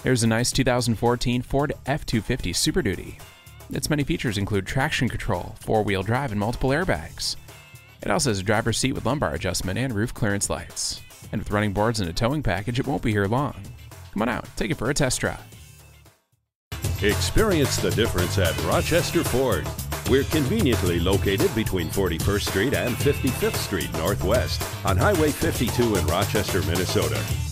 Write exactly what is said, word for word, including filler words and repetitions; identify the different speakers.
Speaker 1: Here's a nice two thousand fourteen Ford F two fifty Super Duty. Its many features include traction control, four-wheel drive, and multiple airbags. It also has a driver's seat with lumbar adjustment and roof clearance lights. And with running boards and a towing package, it won't be here long. Come on out, take it for a test drive.
Speaker 2: Experience the difference at Rochester Ford. We're conveniently located between forty-first Street and fifty-fifth Street Northwest on Highway fifty-two in Rochester, Minnesota.